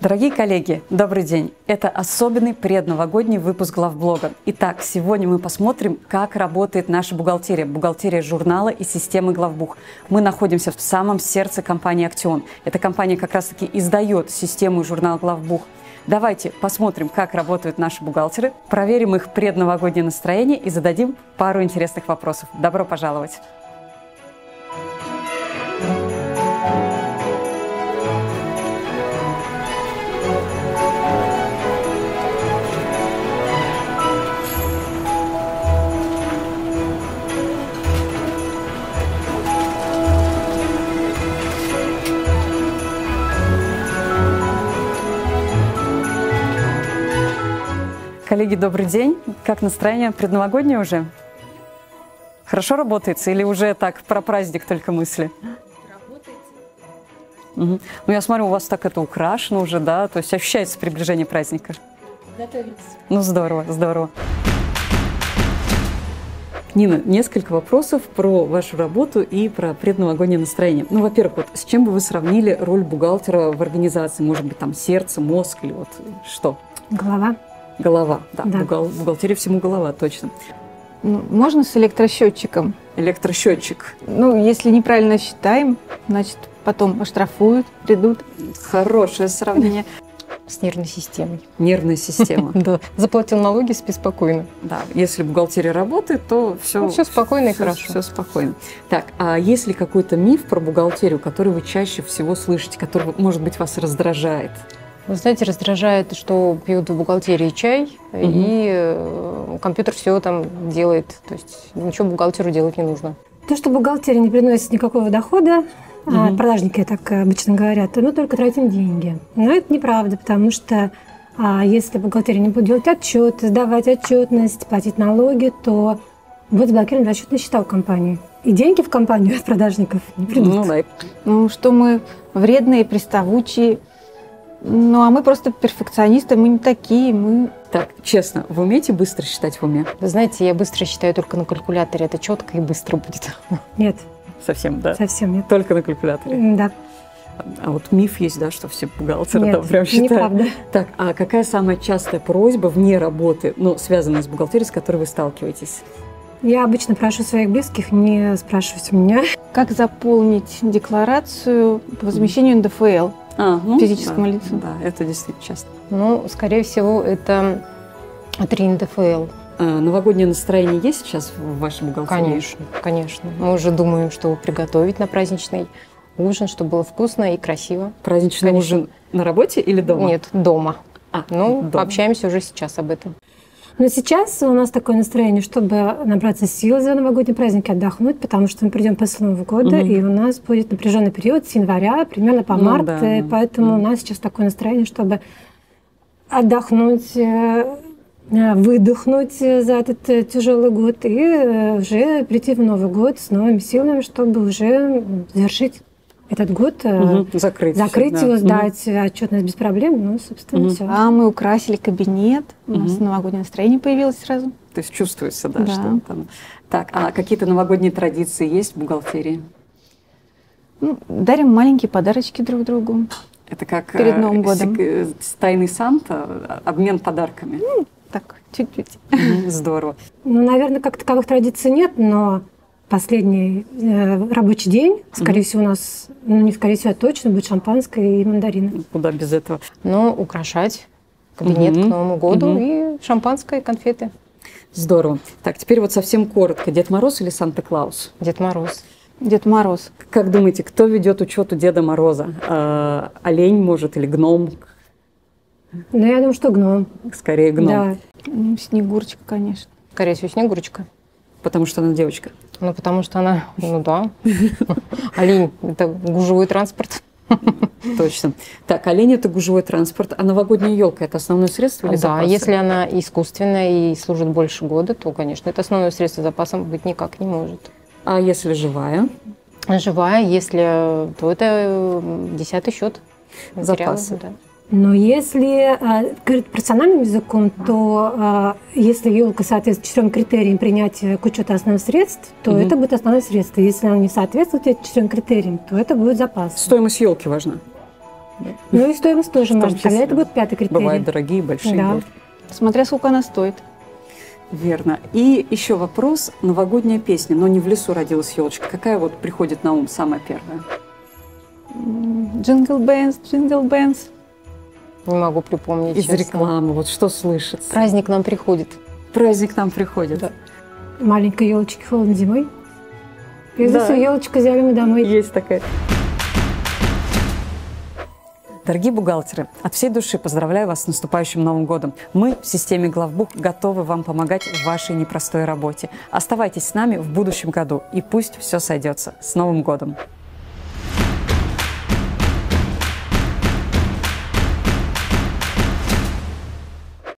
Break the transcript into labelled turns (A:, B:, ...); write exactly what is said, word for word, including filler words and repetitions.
A: Дорогие коллеги, добрый день! Это особенный предновогодний выпуск главблога. Итак, сегодня мы посмотрим, как работает наша бухгалтерия, бухгалтерия журнала и системы главбух. Мы находимся в самом сердце компании «Актион». Эта компания как раз-таки издает систему и журнал главбух. Давайте посмотрим, как работают наши бухгалтеры, проверим их предновогоднее настроение и зададим пару интересных вопросов. Добро пожаловать! Коллеги, добрый день. Как настроение? Предновогоднее уже? Хорошо работается или уже так про праздник только мысли?
B: Работает.
A: Угу. Ну, я смотрю, у вас так это украшено уже, да? То есть ощущается приближение праздника?
B: Готовится.
A: Ну, здорово, здорово. Нина, несколько вопросов про вашу работу и про предновогоднее настроение. Ну, во-первых, вот с чем бы вы сравнили роль бухгалтера в организации? Может быть, там сердце, мозг или вот что?
C: Голова.
A: Голова, да.
C: Да.
A: Бухгал... Бухгалтерия всему голова, точно.
D: Ну, можно с электросчетчиком.
A: Электросчетчик.
D: Ну, если неправильно считаем, значит, потом оштрафуют, придут.
A: Хорошее сравнение.
B: С нервной системой.
A: Нервная система.
B: Да. Заплатил налоги, спи спокойно.
A: Да, если бухгалтерия работает, то все,
B: Ну, все спокойно и хорошо.
A: Все спокойно. Так, а есть ли какой-то миф про бухгалтерию, который вы чаще всего слышите, который, может быть, вас раздражает?
B: Вы знаете, раздражает, что пьют в бухгалтерии чай,
A: Мгм.
B: и э, компьютер все там делает. То есть ничего бухгалтеру делать не нужно.
C: То, что бухгалтерия не приносит никакого дохода, а
A: Мгм.
C: продажники так обычно говорят, мы только тратим деньги. Но это неправда, потому что а, если бухгалтерия не будет делать отчет, сдавать отчетность, платить налоги, то будет заблокирован расчетный счета у компании. И деньги в компанию от продажников не придут.
A: Ну, да.
D: Ну, что мы вредные, приставучие. Ну, а мы просто перфекционисты, мы не такие, мы...
A: Так, честно, вы умеете быстро считать в уме?
B: Вы знаете, я быстро считаю только на калькуляторе. Это четко и быстро будет.
C: Нет,
A: Совсем, да?
C: совсем нет.
A: Только на калькуляторе.
C: М, Да,
A: А вот миф есть, да, что все бухгалтеры
C: нет,
A: там прям считают.
C: неправда.
A: Так, а какая самая частая просьба вне работы, ну, связанная с бухгалтерией, с которой вы сталкиваетесь?
C: Я обычно прошу своих близких не спрашивать у меня.
D: Как заполнить декларацию по возмещению эн дэ эф эл?
A: А, ну,
D: Физическому
A: да,
D: лицу.
A: Да, это действительно часто.
B: Ну, скорее всего, это три эн дэ эф эл.
A: А, новогоднее настроение есть сейчас в вашей бухгалтерии?
B: Конечно, конечно. Мы уже думаем, что приготовить на праздничный ужин, чтобы было вкусно и красиво.
A: Праздничный
B: Конечно.
A: ужин на работе или дома?
B: Нет, дома.
A: А,
B: Ну,
A: дома.
B: общаемся уже сейчас об этом.
C: Но сейчас у нас такое настроение, чтобы набраться сил за новогодние праздники, отдохнуть, потому что мы придем после Нового года,
A: Мгм.
C: и у нас будет напряженный период с января примерно по
A: Ну
C: март,
A: да,
C: и
A: да.
C: поэтому
A: Мгм.
C: у нас сейчас такое настроение, чтобы отдохнуть, э, э, выдохнуть за этот э, тяжелый год и э, уже прийти в Новый год с новыми силами, чтобы уже завершить этот год, э,
A: Мгм, закрыть.
C: закрыть
A: всё, да.
C: его,
A: Мгм.
C: сдать отчетность без проблем, ну, собственно,
A: Мгм.
C: все.
D: А мы украсили кабинет, у нас
A: Мгм.
D: новогоднее настроение появилось сразу.
A: То есть чувствуется, да,
D: Да.
A: что там. Так, а какие-то новогодние традиции есть в бухгалтерии?
D: Ну, дарим маленькие подарочки друг другу.
A: Это как
D: Перед
A: э,
D: Новым годом.
A: сек- э, тайный Санта, а- обмен подарками.
D: Так, чуть-чуть.
A: Мгм, здорово.
C: Ну, наверное, как таковых традиций нет, но последний э, рабочий день, скорее
A: Мгм.
C: всего, у нас, ну, не скорее всего, а точно будет шампанское и мандарины.
A: Куда без этого?
B: Но украшать кабинет
A: Мгм.
B: к Новому году
A: Мгм.
B: и шампанское, и конфеты.
A: Здорово. Так, теперь вот совсем коротко. Дед Мороз или Санта-Клаус?
B: Дед Мороз.
D: Дед Мороз.
A: Как думаете, кто ведет учет у Деда Мороза? А, олень, может, или гном?
C: Но я думаю, что гном.
A: Скорее гном,
C: Да.
D: Ну, Снегурочка, конечно.
B: Скорее всего, Снегурочка.
A: потому что она девочка.
B: Ну, потому что она, ну да, олень – это гужевой транспорт.
A: Точно. Так, олень – это гужевой транспорт, а новогодняя елка – это основное средство или
B: Да,
A: запасы?
B: если она искусственная и служит больше года, то, конечно, это основное средство, запасом быть никак не может.
A: А если живая?
B: Живая, если, то это э, десятый счет. материала,
A: Запасы.
B: да.
C: Но если э, говорить профессиональным языком, то э, если елка соответствует четырем критериям принятия к учету основных средств, то
A: Мгм.
C: это будет основное средство. Если она не соответствует этим четырем критериям, то это будет запас.
A: Стоимость елки важна.
C: Ну и стоимость тоже
A: В том
C: может. Тогда
A: числе.
C: это будет пятый критерий.
A: Бывают дорогие, большие.
C: Да.
A: бывают.
D: Смотря сколько она стоит.
A: Верно. И еще вопрос. Новогодняя песня, но не в лесу родилась елочка. Какая вот приходит на ум самая первая?
D: Джингл Бенс, Джингл Бенс.
B: Не могу припомнить,
A: Из
B: честно.
A: рекламы. Вот что слышится?
B: Праздник к нам приходит.
A: Праздник к нам приходит.
B: Да.
C: Маленькой елочки холодно зимой. И
A: Да.
C: за елочку взяли мы домой.
A: Есть такая. Дорогие бухгалтеры, от всей души поздравляю вас с наступающим Новым годом. Мы в системе Главбух готовы вам помогать в вашей непростой работе. Оставайтесь с нами в будущем году, и пусть все сойдется. С Новым годом!